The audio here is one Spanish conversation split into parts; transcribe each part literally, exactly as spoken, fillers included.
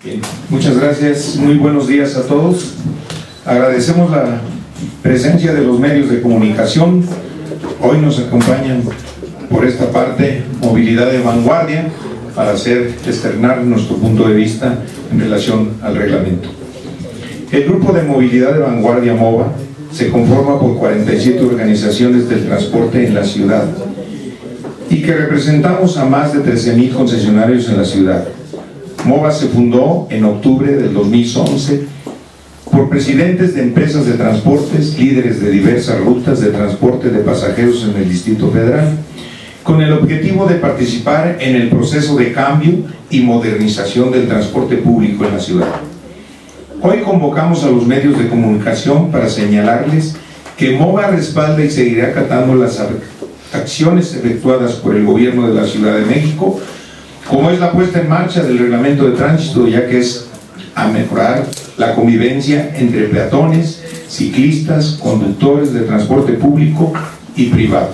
Bien, muchas gracias, muy buenos días a todos. Agradecemos la presencia de los medios de comunicación. Hoy nos acompañan por esta parte Movilidad de Vanguardia para hacer externar nuestro punto de vista en relación al reglamento. El grupo de Movilidad de Vanguardia MOVA se conforma por cuarenta y siete organizaciones del transporte en la ciudad y que representamos a más de trece mil concesionarios en la ciudad. MOVA se fundó en octubre del dos mil once por presidentes de empresas de transportes, líderes de diversas rutas de transporte de pasajeros en el Distrito Federal, con el objetivo de participar en el proceso de cambio y modernización del transporte público en la ciudad. Hoy convocamos a los medios de comunicación para señalarles que MOVA respalda y seguirá acatando las acciones efectuadas por el gobierno de la Ciudad de México, como es la puesta en marcha del reglamento de tránsito, ya que es a mejorar la convivencia entre peatones, ciclistas, conductores de transporte público y privado.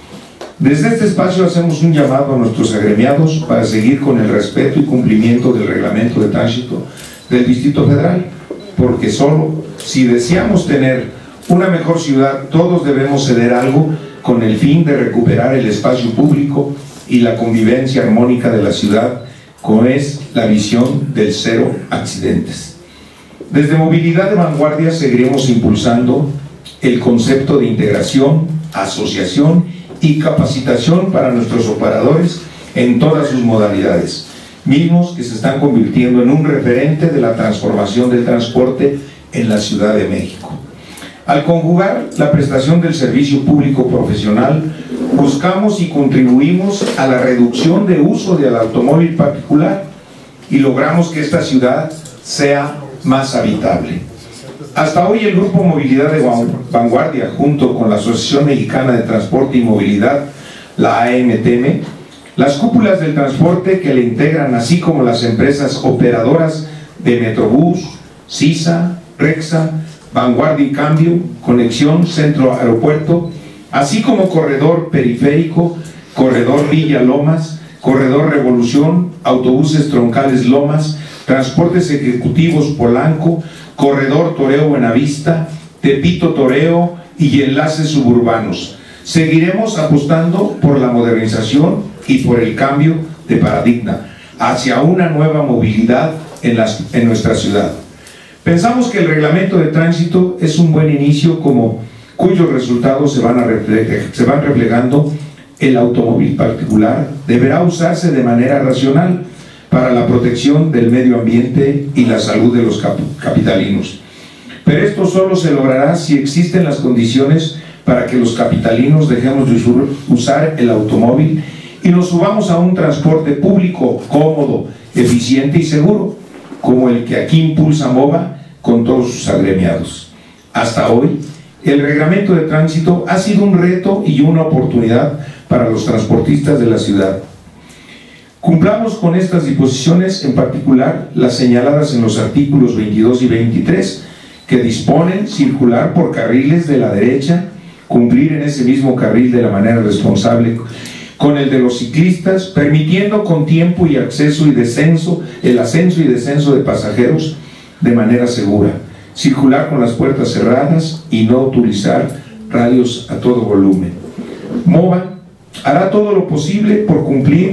Desde este espacio hacemos un llamado a nuestros agremiados para seguir con el respeto y cumplimiento del reglamento de tránsito del Distrito Federal, porque solo si deseamos tener una mejor ciudad, todos debemos ceder algo con el fin de recuperar el espacio público y la convivencia armónica de la ciudad, como es la visión del cero accidentes. Desde Movilidad de Vanguardia seguiremos impulsando el concepto de integración, asociación y capacitación para nuestros operadores en todas sus modalidades, mismos que se están convirtiendo en un referente de la transformación del transporte en la Ciudad de México. Al conjugar la prestación del servicio público profesional, buscamos y contribuimos a la reducción de uso del automóvil particular y logramos que esta ciudad sea más habitable. Hasta hoy el Grupo Movilidad de Vanguardia, junto con la Asociación Mexicana de Transporte y Movilidad, la A M T M, las cúpulas del transporte que le integran, así como las empresas operadoras de Metrobús, CISA, Rexa, Vanguardia y Cambio, Conexión Centro-Aeropuerto, así como Corredor Periférico, Corredor Villa Lomas, Corredor Revolución, Autobuses Troncales Lomas, Transportes Ejecutivos Polanco, Corredor Toreo Buenavista, Tepito Toreo y enlaces suburbanos. Seguiremos apostando por la modernización y por el cambio de paradigma hacia una nueva movilidad en, las, en nuestra ciudad. Pensamos que el reglamento de tránsito es un buen inicio, como cuyos resultados se van, a reflejar, se van reflejando. El automóvil particular deberá usarse de manera racional para la protección del medio ambiente y la salud de los cap capitalinos. Pero esto solo se logrará si existen las condiciones para que los capitalinos dejemos de usar el automóvil y nos subamos a un transporte público cómodo, eficiente y seguro, como el que aquí impulsa MOVA con todos sus agremiados. Hasta hoy, el reglamento de tránsito ha sido un reto y una oportunidad para los transportistas de la ciudad. Cumplamos con estas disposiciones, en particular las señaladas en los artículos veintidós y veintitrés, que disponen circular por carriles de la derecha, cumplir en ese mismo carril de la manera responsable con el de los ciclistas, permitiendo con tiempo y acceso y descenso, el ascenso y descenso de pasajeros de manera segura, circular con las puertas cerradas y no utilizar radios a todo volumen. MOVA hará todo lo posible por cumplir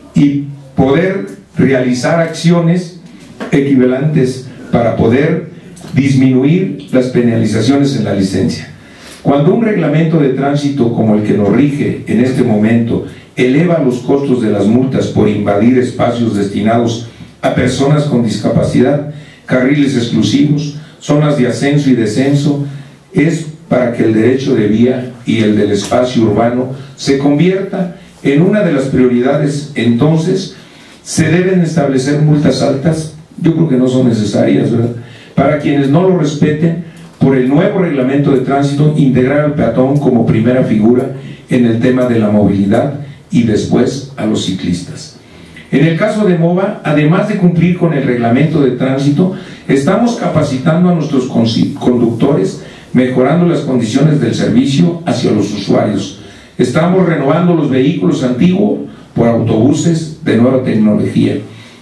y poder realizar acciones equivalentes para poder disminuir las penalizaciones en la licencia. Cuando un reglamento de tránsito como el que nos rige en este momento eleva los costos de las multas por invadir espacios destinados a personas con discapacidad, carriles exclusivos, zonas de ascenso y descenso, es para que el derecho de vía y el del espacio urbano se convierta en una de las prioridades. Entonces se deben establecer multas altas, yo creo que no son necesarias, ¿verdad?, para quienes no lo respeten. Por el nuevo reglamento de tránsito, integrar al peatón como primera figura en el tema de la movilidad y después a los ciclistas. En el caso de MOVA, además de cumplir con el reglamento de tránsito, estamos capacitando a nuestros conductores, mejorando las condiciones del servicio hacia los usuarios. Estamos renovando los vehículos antiguos por autobuses de nueva tecnología.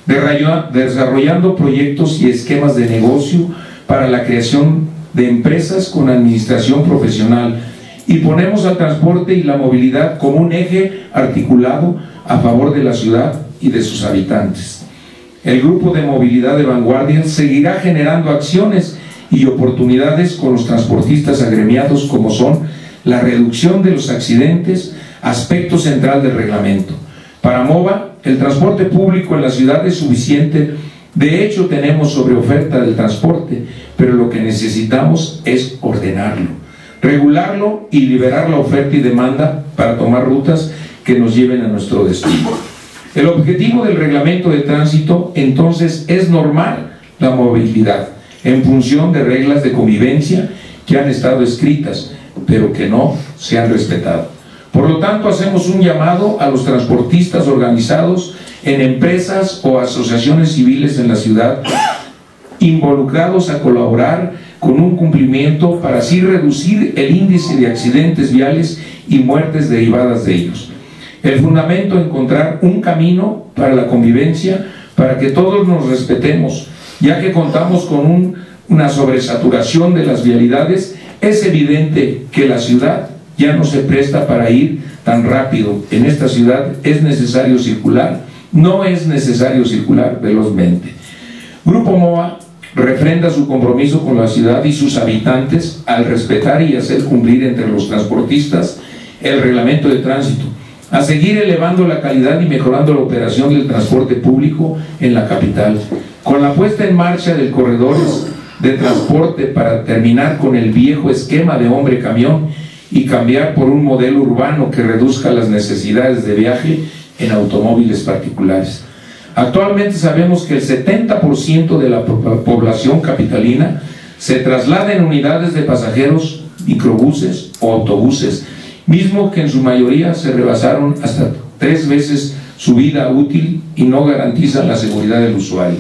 desarrollando proyectos y esquemas de negocio para la creación de empresas con administración profesional, y ponemos al transporte y la movilidad como un eje articulado a favor de la ciudad y de sus habitantes. El Grupo de Movilidad de Vanguardia seguirá generando acciones y oportunidades con los transportistas agremiados, como son la reducción de los accidentes, aspecto central del reglamento. Para MOVA, el transporte público en la ciudad es suficiente. De hecho, tenemos sobreoferta del transporte, pero lo que necesitamos es ordenarlo, regularlo y liberar la oferta y demanda para tomar rutas que nos lleven a nuestro destino. El objetivo del reglamento de tránsito, entonces, es normar la movilidad en función de reglas de convivencia que han estado escritas, pero que no se han respetado. Por lo tanto, hacemos un llamado a los transportistas organizados en empresas o asociaciones civiles en la ciudad, involucrados a colaborar con un cumplimiento para así reducir el índice de accidentes viales y muertes derivadas de ellos. El fundamento, encontrar un camino para la convivencia, para que todos nos respetemos, ya que contamos con un, una sobresaturación de las vialidades. Es evidente que la ciudad ya no se presta para ir tan rápido. En esta ciudad es necesario circular, no es necesario circular velozmente. Grupo MOVA refrenda su compromiso con la ciudad y sus habitantes al respetar y hacer cumplir entre los transportistas el reglamento de tránsito, a seguir elevando la calidad y mejorando la operación del transporte público en la capital, con la puesta en marcha de corredores de transporte para terminar con el viejo esquema de hombre-camión y cambiar por un modelo urbano que reduzca las necesidades de viaje en automóviles particulares. Actualmente sabemos que el setenta por ciento de la población capitalina se traslada en unidades de pasajeros, microbuses o autobuses, mismo que en su mayoría se rebasaron hasta tres veces su vida útil y no garantizan la seguridad del usuario.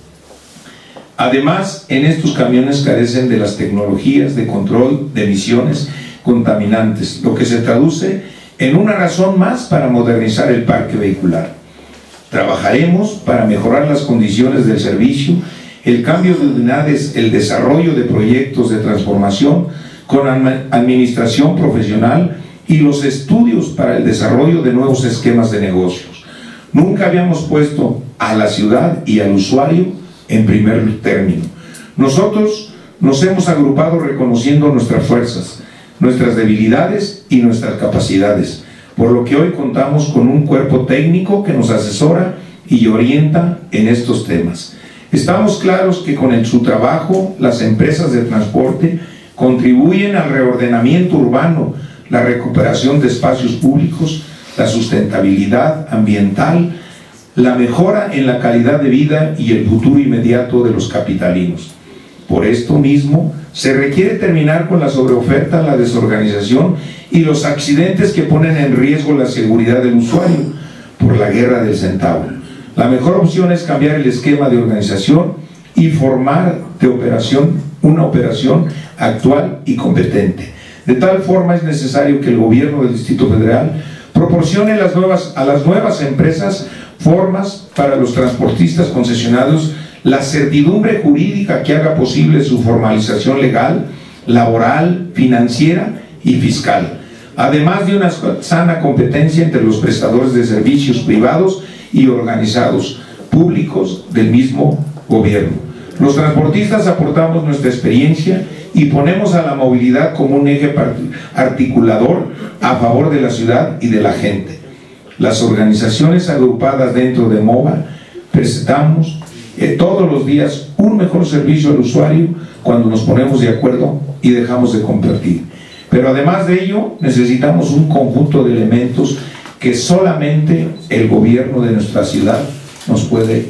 Además, en estos camiones carecen de las tecnologías de control de emisiones contaminantes, lo que se traduce en una razón más para modernizar el parque vehicular. Trabajaremos para mejorar las condiciones del servicio, el cambio de unidades, el desarrollo de proyectos de transformación con administración profesional y los estudios para el desarrollo de nuevos esquemas de negocios. Nunca habíamos puesto a la ciudad y al usuario en primer término. Nosotros nos hemos agrupado reconociendo nuestras fuerzas, nuestras debilidades y nuestras capacidades, por lo que hoy contamos con un cuerpo técnico que nos asesora y orienta en estos temas. Estamos claros que con el, su trabajo las empresas de transporte contribuyen al reordenamiento urbano, la recuperación de espacios públicos, la sustentabilidad ambiental, la mejora en la calidad de vida y el futuro inmediato de los capitalinos. Por esto mismo, se requiere terminar con la sobreoferta, la desorganización y los accidentes que ponen en riesgo la seguridad del usuario por la guerra del centavo. La mejor opción es cambiar el esquema de organización y formar de operación una operación actual y competente. De tal forma es necesario que el gobierno del Distrito Federal proporcione las nuevas, a las nuevas empresas formas para los transportistas concesionados, la certidumbre jurídica que haga posible su formalización legal, laboral, financiera y fiscal, además de una sana competencia entre los prestadores de servicios privados y organizados públicos del mismo gobierno. Los transportistas aportamos nuestra experiencia y ponemos a la movilidad como un eje articulador a favor de la ciudad y de la gente. Las organizaciones agrupadas dentro de MOVA presentamos eh, todos los días un mejor servicio al usuario cuando nos ponemos de acuerdo y dejamos de competir. Pero además de ello, necesitamos un conjunto de elementos que solamente el gobierno de nuestra ciudad nos puede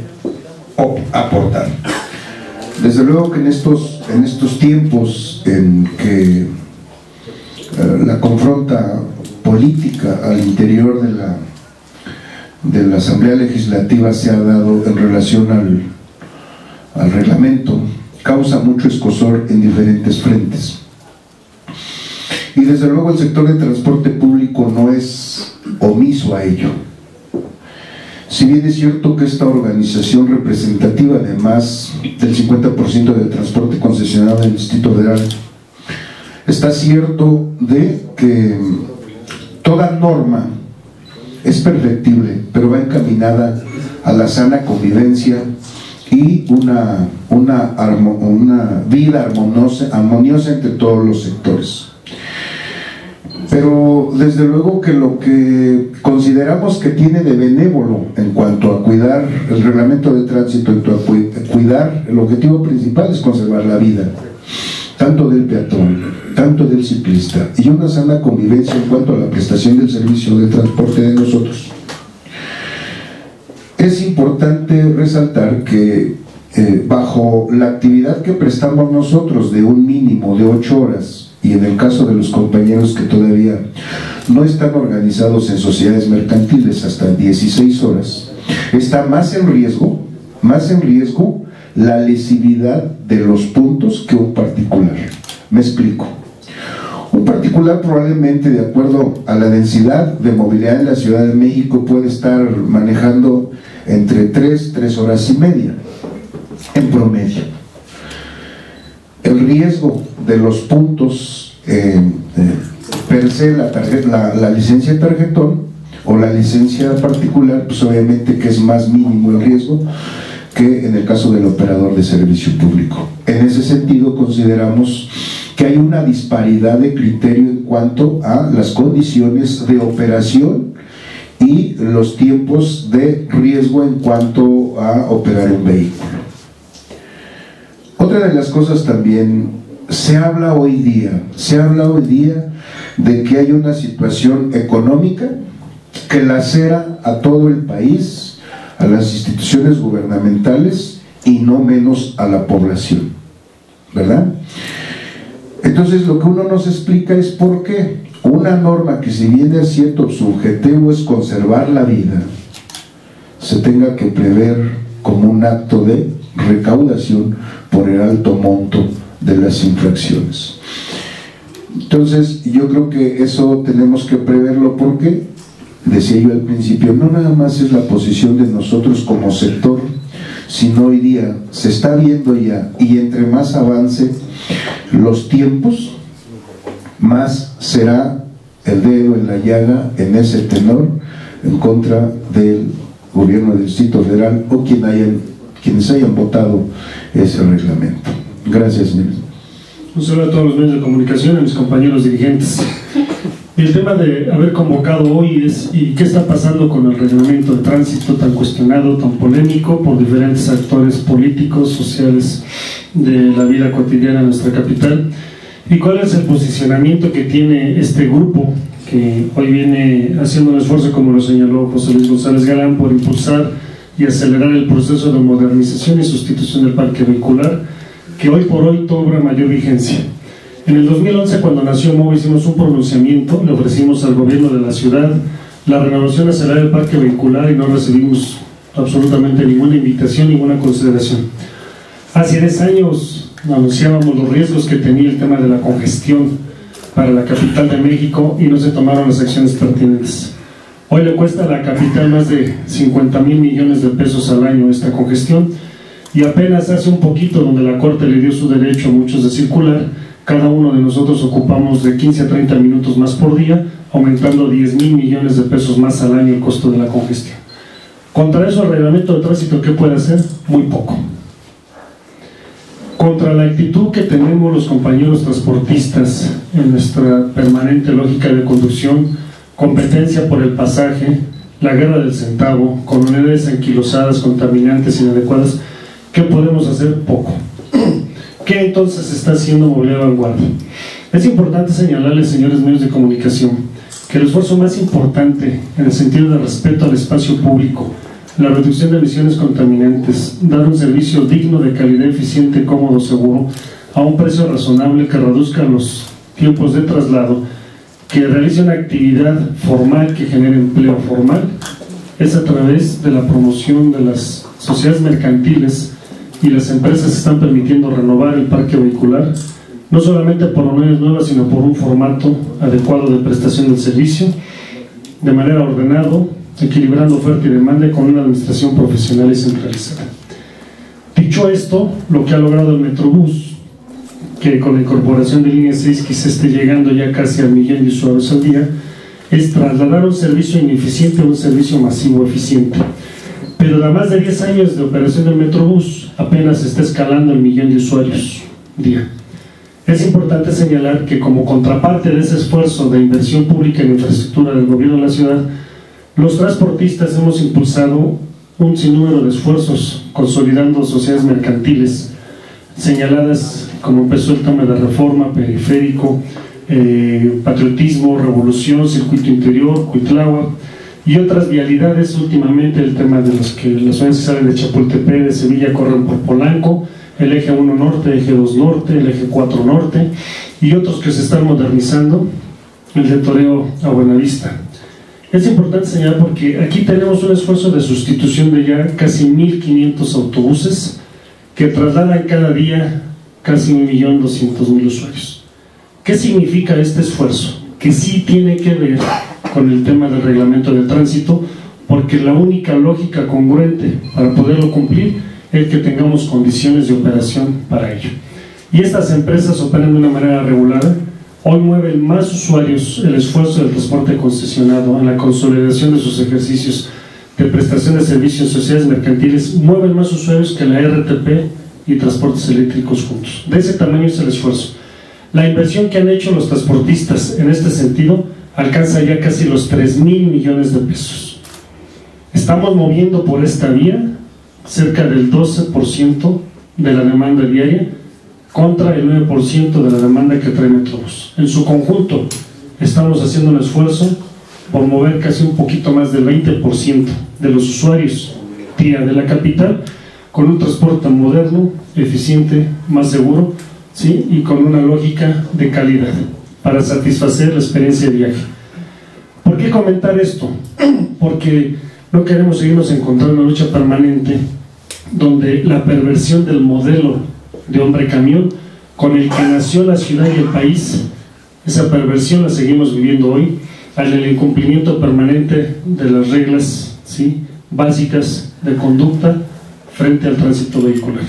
aportar. Desde luego que en estos, en estos tiempos en que uh, la confronta política al interior de la, de la Asamblea Legislativa se ha dado en relación al, al reglamento, causa mucho escozor en diferentes frentes. Y desde luego el sector de transporte público no es omiso a ello. Si bien es cierto que esta organización representativa de más del cincuenta por ciento del transporte concesionado del Distrito Federal, está cierto de que toda norma es perfectible, pero va encaminada a la sana convivencia y una, una, una vida armoniosa, armoniosa entre todos los sectores. Pero desde luego que lo que consideramos que tiene de benévolo en cuanto a cuidar el reglamento de tránsito, en cuanto a cuidar, el objetivo principal es conservar la vida, tanto del peatón, tanto del ciclista, y una sana convivencia en cuanto a la prestación del servicio de transporte de nosotros. Es importante resaltar que eh, bajo la actividad que prestamos nosotros de un mínimo de ocho horas, y en el caso de los compañeros que todavía no están organizados en sociedades mercantiles hasta dieciséis horas, está más en riesgo, más en riesgo la lesividad de los puntos que un particular. Me explico. Un particular probablemente, de acuerdo a la densidad de movilidad en la Ciudad de México, puede estar manejando entre tres, tres horas y media en promedio. El riesgo de los puntos eh, eh, per se, la, tarjeta, la, la licencia de tarjetón o la licencia particular, pues obviamente que es más mínimo el riesgo que en el caso del operador de servicio público. En ese sentido consideramos que hay una disparidad de criterio en cuanto a las condiciones de operación y los tiempos de riesgo en cuanto a operar un vehículo. Otra de las cosas también, se habla hoy día, se habla hoy día de que hay una situación económica que lacera a todo el país, a las instituciones gubernamentales y no menos a la población, ¿verdad? Entonces lo que uno nos explica es por qué una norma que, si bien es cierto, su objetivo es conservar la vida, se tenga que prever como un acto de recaudación por el alto monto de las infracciones. Entonces yo creo que eso tenemos que preverlo, porque decía yo al principio, no nada más es la posición de nosotros como sector, sino hoy día se está viendo ya, y entre más avance los tiempos, más será el dedo en la llaga en ese tenor en contra del gobierno del Distrito Federal o quien hayan, quienes hayan votado ese reglamento. Gracias, señores. Un saludo a todos los medios de comunicación, a mis compañeros dirigentes. El tema de haber convocado hoy es ¿y qué está pasando con el reglamento de tránsito tan cuestionado, tan polémico por diferentes actores políticos, sociales de la vida cotidiana de nuestra capital? ¿Y cuál es el posicionamiento que tiene este grupo que hoy viene haciendo un esfuerzo, como lo señaló José Luis González Galán, por impulsar y acelerar el proceso de modernización y sustitución del parque vehicular, que hoy por hoy cobra mayor vigencia? En el dos mil once, cuando nació MOVE, hicimos un pronunciamiento, le ofrecimos al gobierno de la ciudad la renovación acelerada del parque vehicular y no recibimos absolutamente ninguna invitación, ninguna consideración. Hace diez años anunciábamos los riesgos que tenía el tema de la congestión para la capital de México y no se tomaron las acciones pertinentes. Hoy le cuesta a la capital más de cincuenta mil millones de pesos al año esta congestión, y apenas hace un poquito, donde la Corte le dio su derecho a muchos de circular, cada uno de nosotros ocupamos de quince a treinta minutos más por día, aumentando diez mil millones de pesos más al año el costo de la congestión. Contra eso, el reglamento de tránsito, ¿qué puede hacer? Muy poco. Contra la actitud que tenemos los compañeros transportistas en nuestra permanente lógica de conducción, competencia por el pasaje, la guerra del centavo, comunidades anquilosadas, contaminantes, inadecuadas, ¿qué podemos hacer? Poco. ¿Qué entonces está haciendo Movilidad Vanguardia? Es importante señalarles, señores medios de comunicación, que el esfuerzo más importante en el sentido de respeto al espacio público, la reducción de emisiones contaminantes, dar un servicio digno, de calidad, eficiente, cómodo, seguro, a un precio razonable que reduzca los tiempos de traslado, que realice una actividad formal que genere empleo formal, es a través de la promoción de las sociedades mercantiles, y las empresas están permitiendo renovar el parque vehicular, no solamente por unidades nuevas, sino por un formato adecuado de prestación del servicio, de manera ordenado, equilibrando oferta y demanda con una administración profesional y centralizada. Dicho esto, lo que ha logrado el Metrobús, que con la incorporación de línea seis quizá esté llegando ya casi al millón de usuarios al día, es trasladar un servicio ineficiente a un servicio masivo eficiente. Pero a más de diez años de operación del Metrobús, apenas está escalando el millón de usuarios día. Es importante señalar que como contraparte de ese esfuerzo de inversión pública en infraestructura del gobierno de la ciudad, los transportistas hemos impulsado un sinnúmero de esfuerzos consolidando sociedades mercantiles señaladas, como empezó el tema de reforma, periférico, eh, patriotismo, revolución, circuito interior, Cuitláhuac y otras vialidades. Últimamente el tema de los que las zonas que salen de Chapultepec, de Sevilla, corren por Polanco, el eje uno norte, el eje dos norte, el eje cuatro norte y otros que se están modernizando, el de Toreo a Buenavista. Es importante señalar porque aquí tenemos un esfuerzo de sustitución de ya casi mil quinientos autobuses que trasladan cada día casi un millón doscientos mil usuarios. ¿Qué significa este esfuerzo? Que sí tiene que ver con el tema del reglamento de tránsito, porque la única lógica congruente para poderlo cumplir es que tengamos condiciones de operación para ello. Y estas empresas operan de una manera regulada. Hoy mueven más usuarios el esfuerzo del transporte concesionado en la consolidación de sus ejercicios de prestación de servicios en sociedades mercantiles, mueven más usuarios que la R T P y transportes eléctricos juntos. De ese tamaño es el esfuerzo. La inversión que han hecho los transportistas en este sentido alcanza ya casi los tres mil millones de pesos. Estamos moviendo por esta vía cerca del doce por ciento de la demanda diaria contra el nueve por ciento de la demanda que trae Metrobús. En su conjunto estamos haciendo un esfuerzo por mover casi un poquito más del veinte por ciento de los usuarios día de la capital con un transporte moderno, eficiente, más seguro, ¿sí? Y con una lógica de calidad para satisfacer la experiencia de viaje. ¿Por qué comentar esto? Porque no queremos seguirnos encontrando en una lucha permanente donde la perversión del modelo de hombre camión con el que nació la ciudad y el país, esa perversión la seguimos viviendo hoy al el incumplimiento permanente de las reglas, ¿sí?, básicas de conducta frente al tránsito vehicular.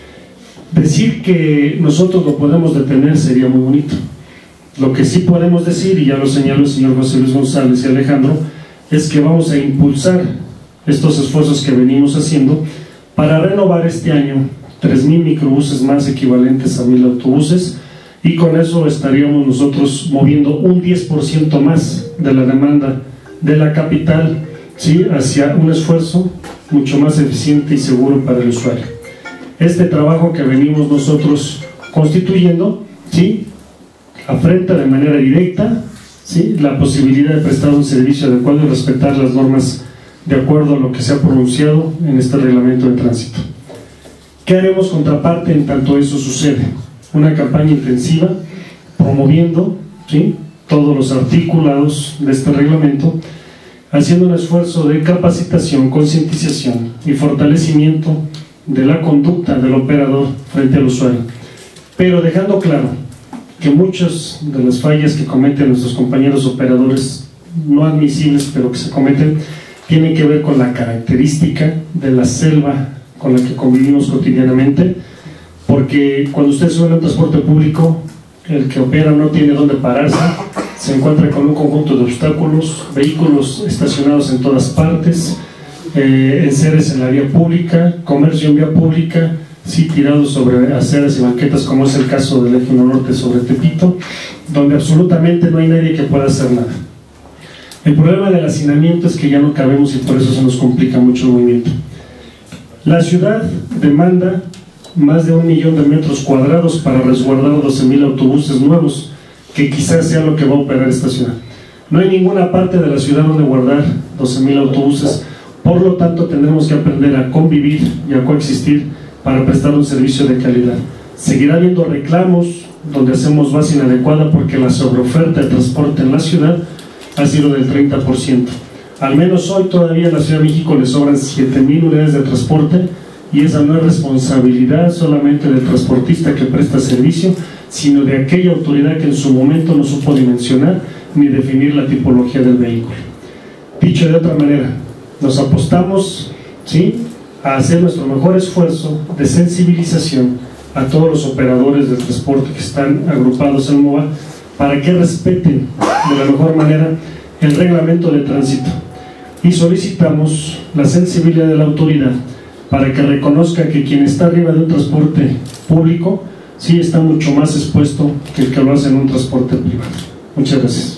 Decir que nosotros lo podemos detener sería muy bonito. Lo que sí podemos decir, y ya lo señaló el señor José Luis González y Alejandro, es que vamos a impulsar estos esfuerzos que venimos haciendo para renovar este año tres mil microbuses más equivalentes a mil autobuses, y con eso estaríamos nosotros moviendo un diez por ciento más de la demanda de la capital, ¿sí?, hacia un esfuerzo mucho más eficiente y seguro para el usuario. Este trabajo que venimos nosotros constituyendo, ¿sí?, afrenta de manera directa, ¿sí?, la posibilidad de prestar un servicio adecuado y respetar las normas de acuerdo a lo que se ha pronunciado en este reglamento de tránsito. ¿Qué haremos contraparte en tanto eso sucede? Una campaña intensiva promoviendo, ¿sí?, todos los articulados de este reglamento, haciendo un esfuerzo de capacitación, concientización y fortalecimiento de la conducta del operador frente al usuario, pero dejando claro que muchas de las fallas que cometen nuestros compañeros operadores, no admisibles pero que se cometen, tienen que ver con la característica de la selva con la que convivimos cotidianamente, porque cuando usted sube en un transporte público, el que opera no tiene dónde pararse, se encuentra con un conjunto de obstáculos, vehículos estacionados en todas partes, eh, enseres en la vía pública, comercio en vía pública, sí, tirados sobre aceras y banquetas, como es el caso del eje uno norte sobre Tepito, donde absolutamente no hay nadie que pueda hacer nada. El problema del hacinamiento es que ya no cabemos y por eso se nos complica mucho el movimiento. La ciudad demanda más de un millón de metros cuadrados para resguardar doce mil autobuses nuevos, que quizás sea lo que va a operar esta ciudad. No hay ninguna parte de la ciudad donde guardar doce mil autobuses, por lo tanto tendremos que aprender a convivir y a coexistir para prestar un servicio de calidad. Seguirá habiendo reclamos donde hacemos base inadecuada porque la sobreoferta de transporte en la ciudad ha sido del treinta por ciento. Al menos hoy todavía en la Ciudad de México le sobran siete mil unidades de transporte, y esa no es responsabilidad solamente del transportista que presta servicio, sino de aquella autoridad que en su momento no supo dimensionar ni definir la tipología del vehículo. Dicho de otra manera, nos apostamos, ¿sí?, a hacer nuestro mejor esfuerzo de sensibilización a todos los operadores del transporte que están agrupados en MOVA para que respeten de la mejor manera el reglamento de tránsito, y solicitamos la sensibilidad de la autoridad para que reconozca que quien está arriba de un transporte público sí está mucho más expuesto que el que lo hace en un transporte privado. Muchas gracias.